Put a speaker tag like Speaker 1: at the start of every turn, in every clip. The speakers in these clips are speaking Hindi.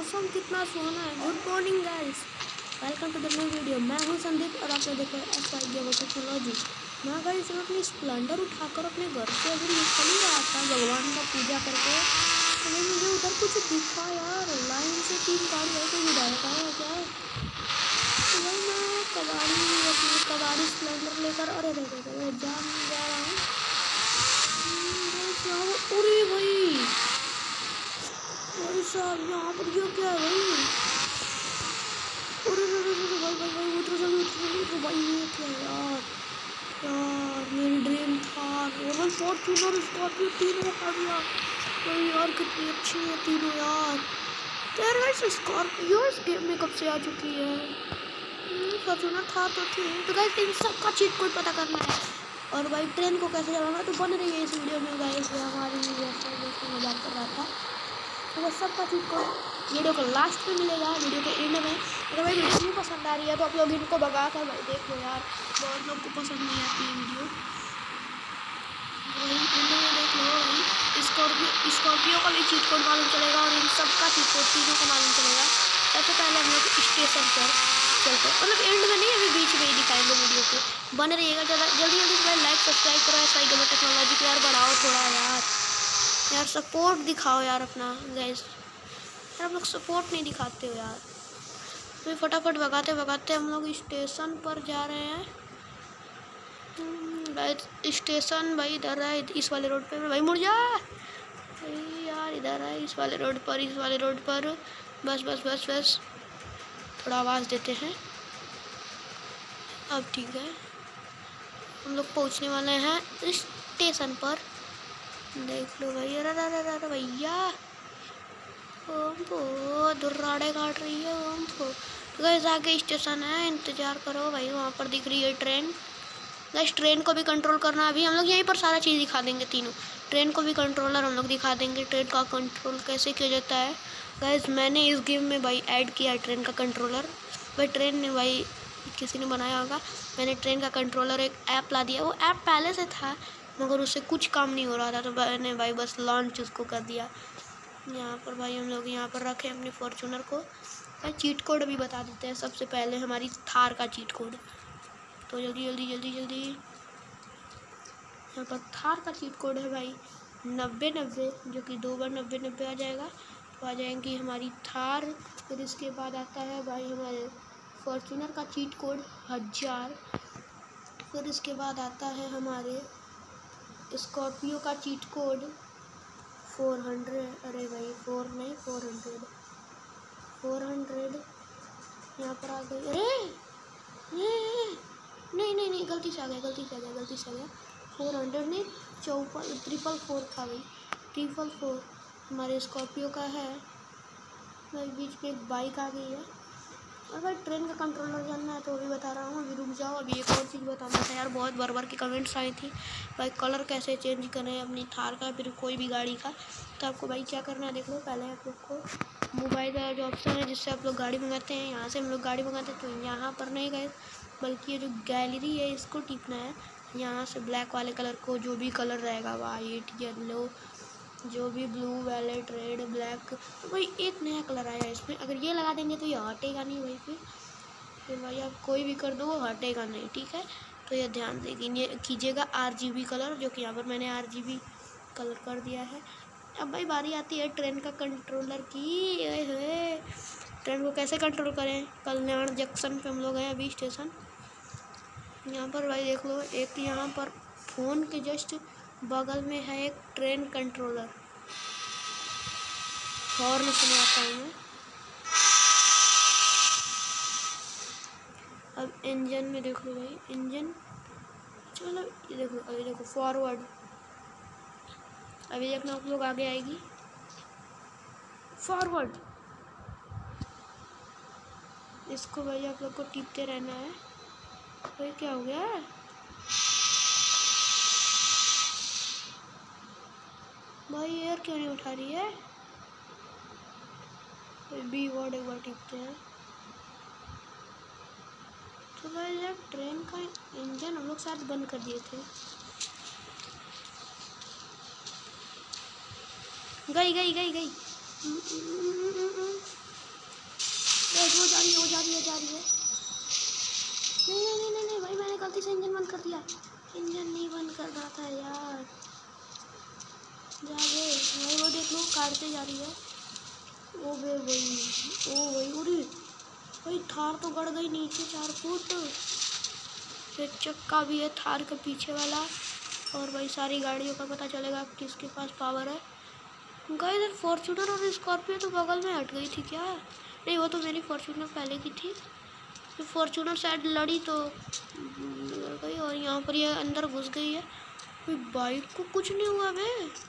Speaker 1: मौसम कितना सुहाना है। Good morning guys, welcome to the new video. मैं हूं संदीप और आपने देखा SY Global टेक्नोलॉजी। मैं गाइस अपनी स्प्लेंडर उठाकर अपने घर से अभी निकल ही रहा था भगवान का पूजा करके, तो मुझे उधर कुछ दिखा यार। लाइन से 3 गाड़ी है, कोई विधायक आया क्या है? तो भाई मैं अपनी कबाड़ी स्प्लेंडर लेकर अरे जान जा रहा हूँ। अरे भाई साहब, यहाँ पर ये क्या है भाई? अरे भाई उतर भाई, ये क्या है यार मेरी ड्रीम थार और भाई फॉर्च्यूनर स्कॉर्पियो तीनों आ गया भाई। यार कितनी अच्छी है तीनों यार। तो यार गाइस स्कॉर्पियो इस गेम में कब से आ चुकी है? फॉर्च्यूनर था तो थी। तो गाइस इन सब का चीट कोड पता करना है और भाई ट्रेन को कैसे चलाना है, तो बन रही है इस वीडियो में गाइस। हमारी मजाक कर रहा था, तो बस सबका चीट कोड वीडियो को लास्ट में मिलेगा, वीडियो के एंड में। अगर भाई वीडियो नहीं पसंद आ रही है तो आप लोग इनको भगा कर भाई देख लो यार, बहुत लोग को पसंद नहीं आती है वीडियो। वही एंड में देख लो भाई। स्कॉर्पियो का भी चीट कोड मालूम चलेगा और इन सब का चीट कोड तीनों को मालूम चलेगा। सबसे पहले हम लोग स्टेशन पर चलते हैं, मतलब एंड में नहीं, अभी बीच में ही दिखाएंगे वीडियो के। बने रहिएगा, जल्दी से लाइक सब्सक्राइब करो SY Global टेक्नोलॉजी को यार, बढ़ाओ थोड़ा यार सपोर्ट दिखाओ यार अपना गाइस। यार आप लोग सपोर्ट नहीं दिखाते हो यार। तो फटाफट भगाते भगाते हम लोग स्टेशन पर जा रहे हैं। भाई स्टेशन भाई इधर है, इस वाले रोड पे भाई। मुड़ जा भाई यार, इधर है इस वाले रोड पर। बस थोड़ा आवाज़ देते हैं, अब ठीक है। हम लोग पहुंचने वाले हैं स्टेशन पर, देख लो भाई। अरे भैया दुर्राड़े काट रही है हमको। गैस आगे स्टेशन है, इंतज़ार करो भाई। वहाँ पर दिख रही है ट्रेन। गैस ट्रेन को भी कंट्रोल करना, अभी हम लोग यहीं पर सारा चीज़ दिखा देंगे तीनों। ट्रेन को भी कंट्रोलर हम लोग दिखा देंगे, ट्रेन का कंट्रोल कैसे किया जाता है। गैस मैंने इस गेम में भाई ऐड किया है ट्रेन का कंट्रोलर। भाई ट्रेन ने भाई किसी ने बनाया होगा, मैंने ट्रेन का कंट्रोलर एक ऐप ला दिया। वो ऐप पहले से था मगर उससे कुछ काम नहीं हो रहा था, तो मैंने भाई बस लॉन्च उसको कर दिया। यहाँ पर भाई हम लोग यहाँ पर रखे अपनी फॉर्च्यूनर को। भाई चीट कोड भी बता देते हैं सबसे पहले, हमारी थार का चीट कोड। तो जल्दी यहाँ पर थार का चीट कोड है भाई 90-90, जो कि 2 बार 90-90 आ जाएगा, तो आ जाएंगी हमारी थार। फिर इसके बाद आता है भाई हमारे फॉर्च्यूनर का चीट कोड 1000। फिर इसके बाद आता है हमारे स्कॉर्पियो का चीट कोड 400। अरे भाई 400 यहाँ पर आ गई। अरे नहीं, गलती से आ गया 400 नहीं, 444 था भाई, 444 हमारे स्कॉर्पियो का है भाई। बीच में एक बाइक आ गई है। और भाई ट्रेन का कंट्रोलर जानना है तो अभी बता रहा हूँ, अभी रुक जाओ। अभी एक और चीज़ बताना था यार, बहुत बार की कमेंट्स आई थी भाई कलर कैसे चेंज करें अपनी थार का, फिर कोई भी गाड़ी का। तो आपको भाई क्या करना है, देख लो। पहले आप लोग को मोबाइल का जो ऑप्शन है जिससे आप लोग गाड़ी मंगाते हैं, यहाँ से हम लोग गाड़ी मंगाते हैं, तो यहाँ पर नहीं गए बल्कि ये जो गैलरी है इसको टिपना है। यहाँ से ब्लैक वाले कलर को, जो भी कलर रहेगा, वाइट येलो जो भी, ब्लू वैलेट रेड ब्लैक, तो भाई एक नया कलर आया है इसमें। अगर ये लगा देंगे तो ये हटेगा नहीं भाई। फिर भाई आप कोई भी कर दो वो हटेगा नहीं, ठीक है। तो ये ध्यान कीजिएगा RGB कलर, जो कि यहाँ पर मैंने RGB कलर कर दिया है। अब भाई बारी आती है ट्रेन का कंट्रोलर की। ट्रेन को कैसे कंट्रोल करें, कल्याण जंक्शन पे हम लोग हैं अभी स्टेशन। यहाँ पर भाई देख लो, एक यहाँ पर फ़ोन के जस्ट बगल में है एक ट्रेन कंट्रोलर। हॉर्न सुनाता हूँ मैं। अब इंजन में देख लो भाई, इंजन चलो ये देखो, अभी देखो फॉरवर्ड। अभी देखना आप लोग आगे आएगी फॉरवर्ड। इसको भाई आप लोग को टिपते रहना है। भाई क्या हो गया भाई, एयर क्यों नहीं उठा रही है? बी वर्ड एक बार टिपते हैं। तो भाई यार ट्रेन का इंजन हम लोग साथ बंद कर दिए थे। गई वो जा रही है। नहीं भाई, मैंने गलती से इंजन बंद कर दिया। इंजन नहीं बंद कर रहा था यार। जा रे भाई, वो देख लो काटते जा रही है। ओ भाई अरे भाई, थार तो गड़ गई नीचे 4 फुट। एक चक्का भी है थार के पीछे वाला। और भाई सारी गाड़ियों का पता चलेगा किसके पास पावर है। गाइस इधर फॉर्च्यूनर और स्कॉर्पियो तो बगल में हट गई थी क्या? नहीं, वो तो मेरी फॉर्च्यूनर पहले की थी। तो फॉर्च्यूनर शायद लड़ी तो गई और यहाँ पर ये अंदर घुस गई है। बाइक को कुछ नहीं हुआ बे।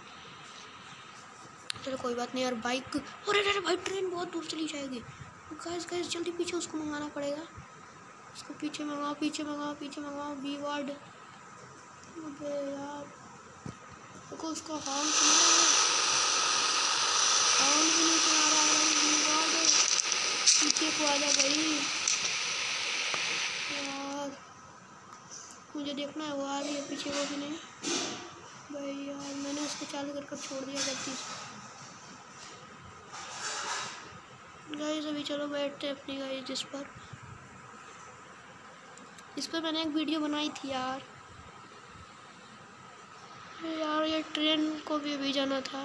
Speaker 1: चलो कोई बात नहीं यार। बाइक अरे भाई, ट्रेन बहुत दूर चली जाएगी। गाइस जल्दी पीछे उसको मंगाना पड़ेगा। उसको पीछे मंगाओ बी वार्ड। अबे यार देखो उसका हॉर्न भी नहीं सुना रहा है। बी वार्ड पीछे को आ जा भाई। यार मुझे देखना है वो आ रही है पीछे को कि नहीं। भाई यार मैंने उसको चालू कर छोड़ दिया गलती से। गाइस अभी चलो बैठते हैं अपनी गाइस इस पर मैंने एक वीडियो बनाई थी यार। ये ट्रेन को भी अभी जाना था।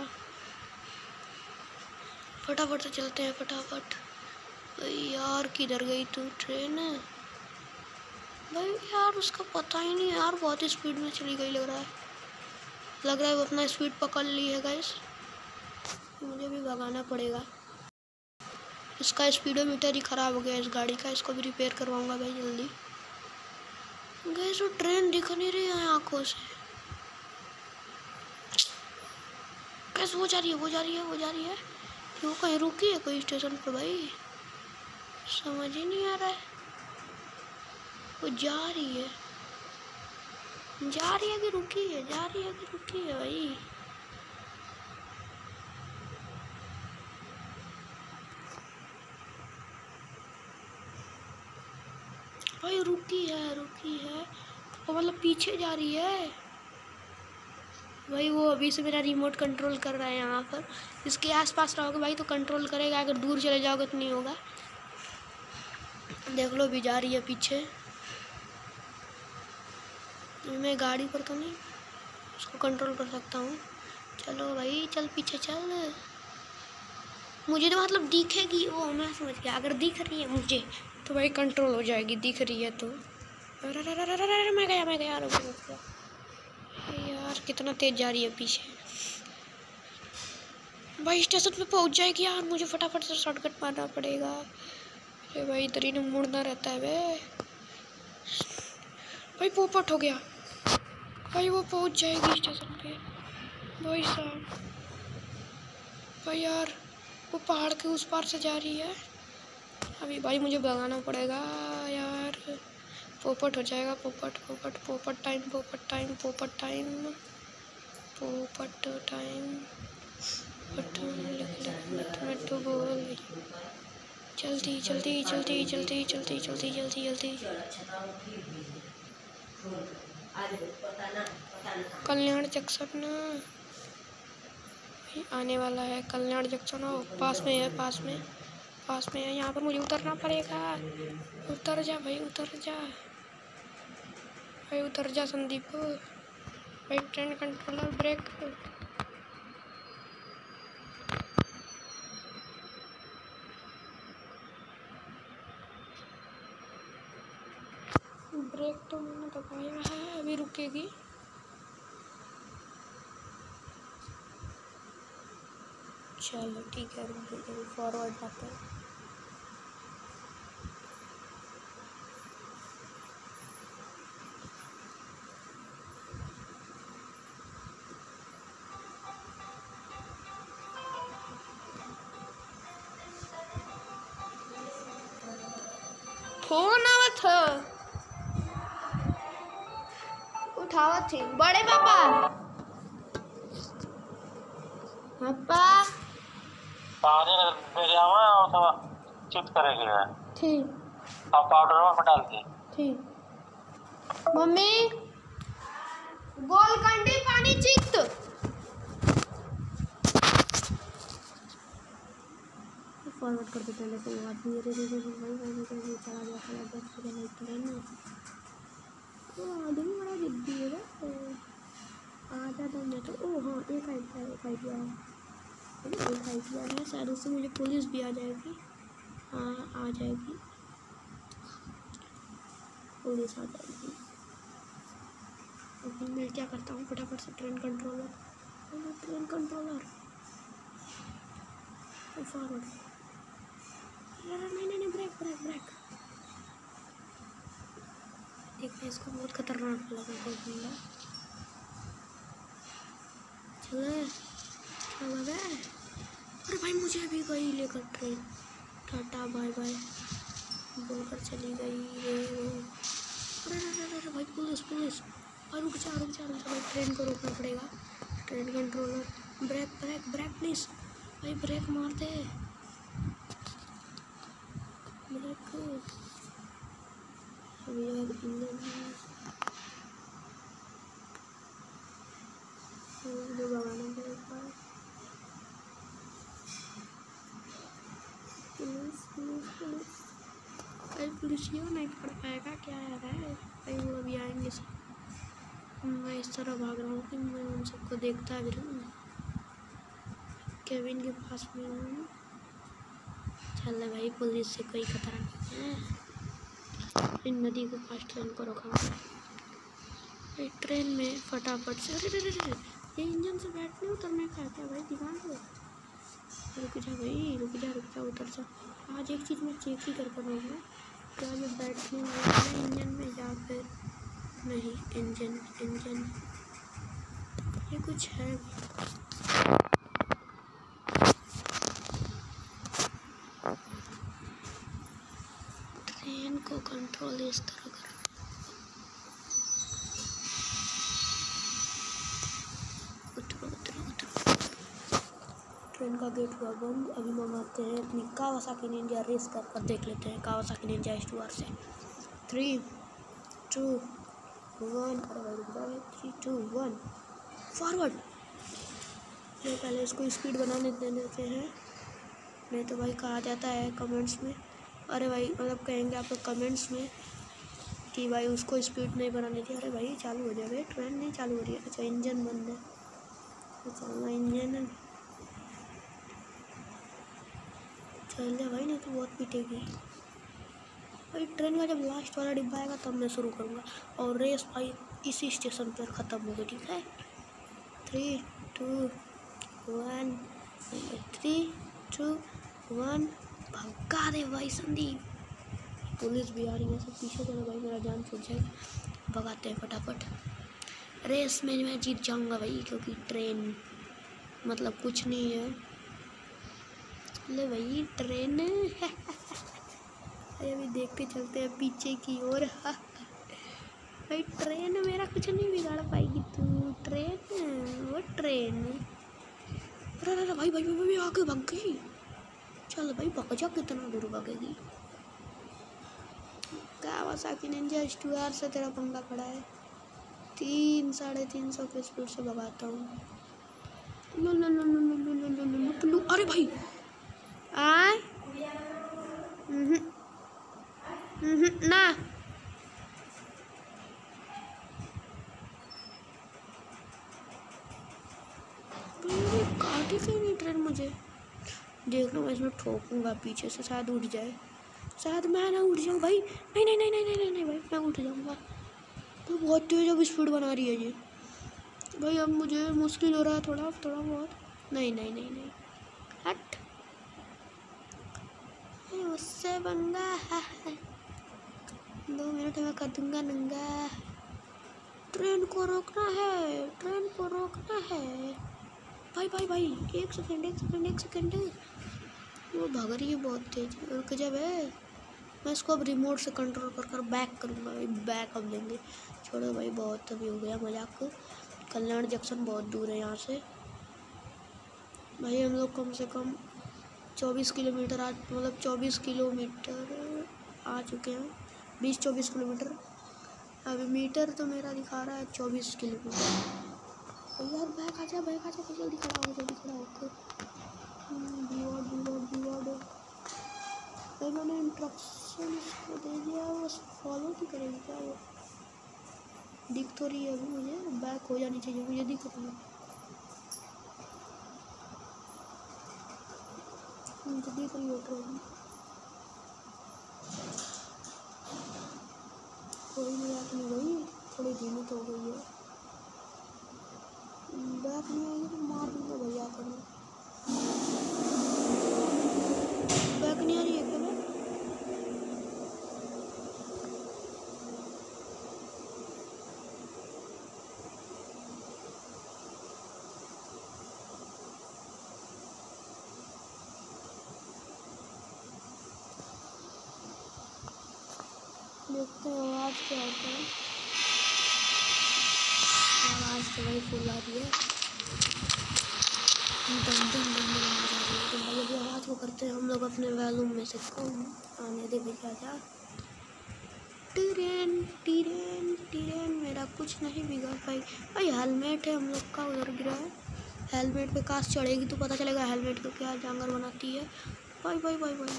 Speaker 1: फटाफट से चलते हैं फटाफट। भाई यार किधर गई तू ट्रेन? भाई यार उसका पता ही नहीं यार, बहुत स्पीड में चली गई लग रहा है वो अपना स्पीड पकड़ ली है गाइस। मुझे भी भगाना पड़ेगा। इसका स्पीडोमीटर ही ख़राब हो गया इस गाड़ी का। इसको भी रिपेयर करवाऊंगा भाई जल्दी। गाइस वो ट्रेन दिख नहीं रही है आँखों से। गाइस वो जा रही है। क्यों कहीं रुकी है कोई स्टेशन पर भाई? समझ ही नहीं आ रहा है। वो जा रही है कि रुकी है? भाई रुकी है वो मतलब पीछे जा रही है भाई। वो अभी से मेरा रिमोट कंट्रोल कर रहा है यहाँ पर। इसके आसपास रहोगे भाई तो कंट्रोल करेगा, अगर दूर चले जाओगे तो नहीं होगा। देख लो भी जा रही है पीछे। मैं गाड़ी पर तो नहीं उसको कंट्रोल कर सकता हूँ। चलो भाई चल पीछे चल। मुझे तो मतलब दिखेगी वो, मैं समझ गया। अगर दिख रही है मुझे तो भाई कंट्रोल हो जाएगी, दिख रही है तो। अरे मैं गया यार कितना तेज जा रही है पीछे। भाई स्टेशन पे पहुंच जाएगी यार। मुझे फटाफट से शॉर्टकट मारना पड़ेगा। अरे भाई इधर ही मुड़ना रहता है भाई पोपट हो गया भाई। वो पहुंच जाएगी स्टेशन पे भाई साहब। भाई यार वो पहाड़ के उस पार से जा रही है। अभी भाई मुझे भगाना पड़ेगा यार। पोपट हो जाएगा। पोपट टाइम। तो बोल जल्दी। कल्याण जंक्शन आने वाला है। कल्याण जंक्शन हो पास में है। यहाँ पर मुझे उतरना पड़ेगा। उतर जा भाई उतर जा संदीप भाई। Train controller break. ब्रेक तो मैंने दबाया है, अभी रुकेगी। चलो ठीक है, फॉरवर्ड आते हैं। फोन आवत है, उठावत थी। बड़े पापा
Speaker 2: चिट करेगी
Speaker 1: ठीक।
Speaker 2: अब पाउडर में डाल के
Speaker 1: ठीक। मम्मी गोलकंडी पानी चित फॉरवर्ड कर देते हैं। देखो वो आदमी अरे रे रे रे भाई चला गया नहीं ट्रेन में। वो आदमी बड़ा जिद्दी है ना, आ जाता मैं तो। ओ हाँ, एक आइडिया है शायद, उससे मुझे पुलिस भी आ जाएगी। हाँ आ जाएगी, पुलिस आ जाएगी। लेकिन मैं क्या करता हूँ, फटाफट से ट्रेन कंट्रोलर फॉरवर्ड। नहीं ब्रेक। देखते इसको, बहुत खतरनाक लगा बंदा। चले चला गया। अरे भाई मुझे भी गई लेकर ट्रेन, टाटा बाय बाय बोलकर चली गई रे वो। अरे भाई पुलिस। और रुक जा भाई, ट्रेन को रोकना पड़ेगा। ट्रेन कंट्रोलर ब्रेक प्लीज भाई, ब्रेक मार दे ब्रेक। अभी यार इंजन जो भगाना पड़ेगा। पुलिस ये नहीं पकड़ पाएगा क्या यार है भाई, वो अभी आएंगे सब। मैं इस तरह भाग रहा हूँ कि मैं उन सबको देखता भी रहूँ। केविन के पास में हूँ। चल भाई, पुलिस से कोई खतरा नहीं है। इन नदी के पास ट्रेन को रोका। ट्रेन में फटाफट से अरे ये इंजन से बैठने उतरने का क्या भाई, दिमाग है। रुक जा उतर जा। आज एक चीज़ मैं चेक ही करके रहूँगा, क्या ये बैठने वाला इंजन में या फिर नहीं। इंजन ये कुछ है। ट्रेन को कंट्रोल इस तरह कर। ट्रेन का गेट हुआ बंद। अभी मंगाते हैं अपनी कावासाकी निंजा रेस कर देख लेते हैं। कावासाकी निंजा H2R से 3, 2, 1। अरे 3, 2, 1 फॉरवर्ड। ये पहले इसको स्पीड बनाने देते हैं, नहीं तो भाई कहा जाता है कमेंट्स में। अरे भाई मतलब कहेंगे आप लोग कमेंट्स में कि भाई उसको स्पीड नहीं बनानी थी। अरे भाई चालू हो जाए, ट्रेन नहीं चालू हो रही है। अच्छा इंजन बंद है, तो चलना इंजन चल जा भाई, नहीं तो बहुत पीटेगी भाई। ट्रेन का जब लास्ट वाला डिब्बा आएगा तब मैं शुरू करूँगा। और रेस भाई इसी स्टेशन पर ख़त्म होगी, ठीक है। 3, 2, 1 3, 2, 1 भगा दे भाई संदीप। पुलिस भी आ रही है, सब पीछे चलो भाई, मेरा जान छूट जाए। भगाते हैं फटाफट। रेस में मैं जीत जाऊंगा भाई, क्योंकि ट्रेन मतलब कुछ नहीं है। ले भाई ट्रेन अभी देख के चलते हैं पीछे की ओर। भाई ट्रेन मेरा कुछ नहीं बिगाड़ पाएगी तू। वो ट्रेन अरे भाई आगे भाग गई। चल भाई भाग जा, कितना दूर भागेगी। कावासाकी निंजा H2R से तेरा पंगा पड़ा है। 300-350 की स्पीड से भगाता हूँ। अरे भाई ना काटी क्यों नहीं ट्रेन मुझे। देख लो मैं इसमें ठोकूंगा पीछे से, शायद उठ जाए। शायद मैं ना उठ जाऊँ भाई। नहीं भाई मैं उठ जाऊँगा। तो बहुत तेज अब स्पीड बना रही है ये भाई। अब मुझे मुश्किल हो रहा है थोड़ा बहुत। नहीं हट, उससे पंगा 2 मिनट में कर दूंगा नंगा। ट्रेन को रोकना है भाई। एक सेकंड। वो भाग रही है बहुत तेज। रुक जा भाई, मैं इसको अब रिमोट से कंट्रोल कर बैक करूँगा भाई। बैक अब लेंगे। छोड़ो भाई, बहुत अभी हो गया मजाक। कल्याण जंक्शन बहुत दूर है यहाँ से भाई। हम लोग कम से कम 24 किलोमीटर मतलब 24 किलोमीटर आ चुके हैं। 20-24 किलोमीटर। अभी मीटर तो मेरा दिखा रहा है 24 किलोमीटर। यार बैग आ जा जल्दी खड़ा हो। भाई मैंने इंस्ट्रक्शन इसको दे दिया, बस फॉलो भी करेगी क्या वो? दिख तो रही है अभी मुझे, बैक हो जानी चाहिए, मुझे दिख रही है, मुझे दिख रही है ट्रेन। कोई नहीं बात नहीं गई, थोड़ी धीमी तो हो गई है। बैक नहीं आएगी तो मार दूंगा भैया को मैं। बैक नहीं आ रही है क्या? देखते हैं आवाज़ क्या होता है। आवाज़ तो वही फुल आ रही है, दम दम दम दम आवाज़ आ रही है। तो भाई अभी आवाज़ को करते हैं हम लोग अपने वॉल्यूम में से कम। आने दे भैया जा। टीरेन टीरेन टीरेन, मेरा कुछ नहीं बिगड़ भाई। भाई हेलमेट है हम लोग का, उधर गिरा है। हेलमेट पे काश चढ़ेगी तो पता चलेगा हेलमेट को क्या जांगर बनाती है। भाई भाई भाई भाई,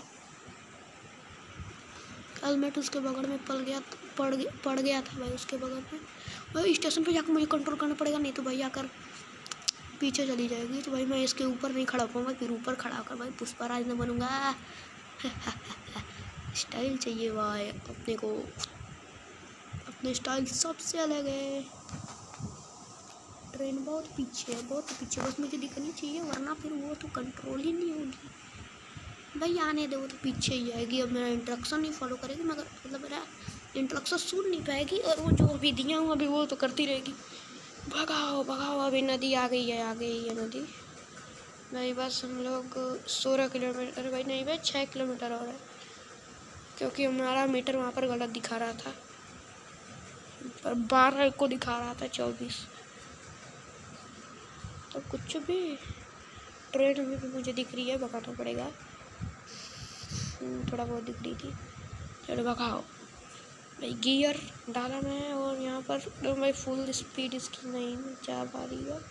Speaker 1: हेलमेट उसके बगल में पड़ गया था भाई, उसके बगल में। भाई स्टेशन पे जाकर मुझे कंट्रोल करना पड़ेगा, नहीं तो भाई आकर पीछे चली जाएगी। तो भाई मैं इसके ऊपर नहीं खड़ा पाऊँगा, फिर ऊपर खड़ा होकर भाई पुष्पराज न बनूंगा। स्टाइल चाहिए भाई अपने को, अपने स्टाइल सबसे अलग है। ट्रेन बहुत पीछे है, बहुत पीछे, बस मुझे दिखनी चाहिए, वरना फिर वो तो कंट्रोल ही नहीं होगी। भाई आने दे, वो तो पीछे ही आएगी। अब मेरा इंस्ट्रक्शन नहीं फॉलो करेगी, मगर मतलब मेरा इंस्ट्रक्शन सुन नहीं पाएगी, और वो जो अभी दिया हूँ अभी वो तो करती रहेगी। भगाओ भगाओ, अभी नदी आ गई है नदी। भाई बस हम लोग 16 किलोमीटर, भाई नहीं भाई 6 किलोमीटर और है, क्योंकि हमारा मीटर वहाँ पर गलत दिखा रहा था, पर 12 को दिखा रहा था 24। तो कुछ भी ट्रेन अभी भी मुझे दिख रही है, भगाना पड़ेगा। थोड़ा बहुत दिख रही थी, चलो भगाओ भाई। गियर डाला मैं, और यहाँ पर तो भाई फुल स्पीड इसकी नहीं जा पा रही है।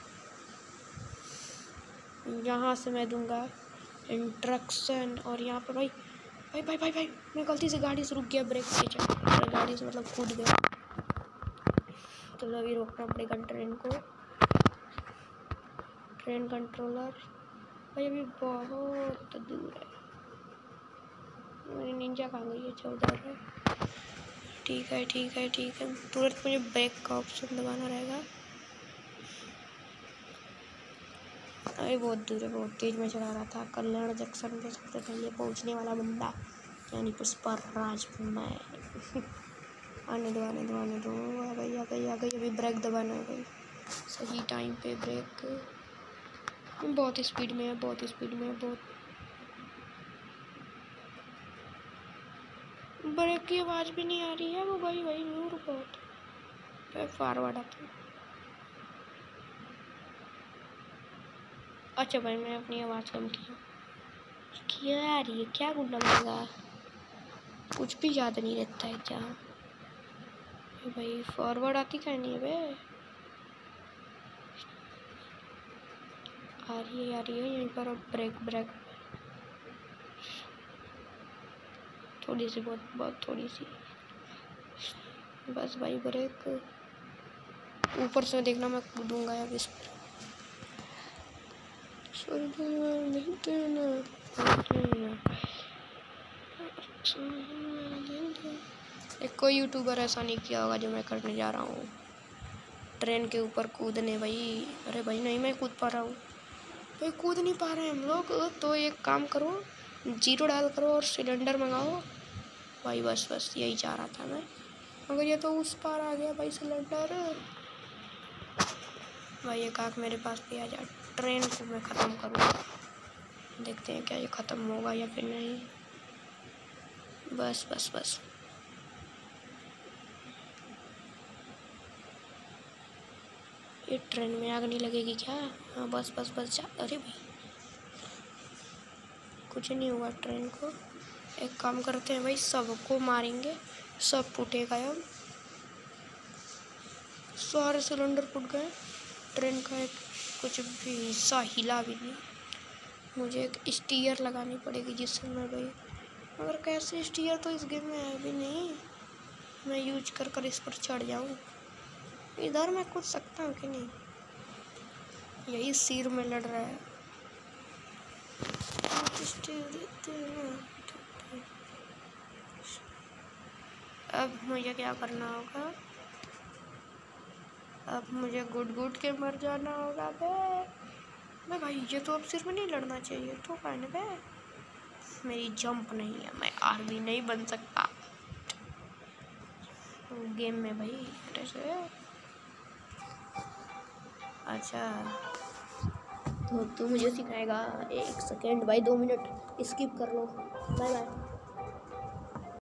Speaker 1: यहाँ से मैं दूंगा इंस्ट्रक्शन, और यहाँ पर भाई भाई भाई भाई भाई मैं गलती से गाड़ी से रुक गया, ब्रेक से चल गाड़ी से मतलब कूद गया। तो अभी रोकना पड़ेगा ट्रेन को। ट्रेन कंट्रोलर भाई अभी बहुत दूर है। मेरी निंजा कहाँ गई है? 14 है। ठीक है ठीक है ठीक है, तुरंत मुझे ब्रेक का ऑप्शन दबाना रहेगा। अरे बहुत दूर है, बहुत तेज में चला रहा था। कल्याण जंक्शन पे सबसे पहले पहुंचने वाला बंदा यानी पुष्पराज मैं। आने दो आने दो आने दो, आ गई आ गई आ गई। अभी ब्रेक दबाना है भाई, सही टाइम पे ब्रेक। बहुत स्पीड में है, बहुत स्पीड में है, बहुत। ब्रेक की आवाज़ भी नहीं आ रही है वो भाई, भाई दूर बहुत। फॉरवर्ड आता। अच्छा भाई मैंने अपनी आवाज़ कम की। क्या आ रही है? क्या गुंडा बनेगा? कुछ भी याद नहीं रहता है क्या भाई? फॉरवर्ड आती क्या नहीं है बे? आ रही है यहीं पर। अब ब्रेक ब्रेक थोड़ी सी, बहुत थोड़ी सी बस भाई। ब्रेक ऊपर से देखना, मैं कूदूंगा यार इस पर। एक कोई यूट्यूबर ऐसा नहीं किया होगा जो मैं करने जा रहा हूँ, ट्रेन के ऊपर कूदने भाई। अरे भाई नहीं, मैं कूद पा रहा हूँ भाई, कूद नहीं पा रहे हम लोग। तो एक काम करो, 0 डाल करो और सिलेंडर मंगाओ भाई। बस बस यही चाह रहा था मैं, मगर ये तो उस पार आ गया भाई सिलेंडर। भाई एक आँख मेरे पास भी आ जा। ट्रेन को मैं ख़त्म करूँगा, देखते हैं क्या ये ख़त्म होगा या फिर नहीं। बस बस बस ये ट्रेन में आग नहीं लगेगी क्या? हाँ बस बस बस जा। अरे भाई कुछ नहीं हुआ ट्रेन को। एक काम करते हैं भाई, सबको मारेंगे, सब फूटेगा। अब सारे सिलेंडर फूट गए, ट्रेन का एक कुछ भी हिस्सा हिला भी नहीं। मुझे एक स्टीयर लगानी पड़ेगी जिससे मैं भाई मगर कैसे स्टीयर तो इस गेम में है भी नहीं। मैं यूज कर कर इस पर चढ़ जाऊँ। इधर मैं कूद सकता हूँ कि नहीं? यही सिर में लड़ रहा है। अब मुझे क्या करना होगा? अब मुझे गुड के मर जाना होगा बे। मैं भाई ये तो अब सिर में नहीं लड़ना चाहिए तो कहने बे। मेरी जंप नहीं है, मैं आर्मी नहीं बन सकता गेम में भाई ऐसे। अच्छा तो तू मुझे सिखाएगा? 1 सेकेंड भाई, 2 मिनट स्किप कर लो। Bye bye.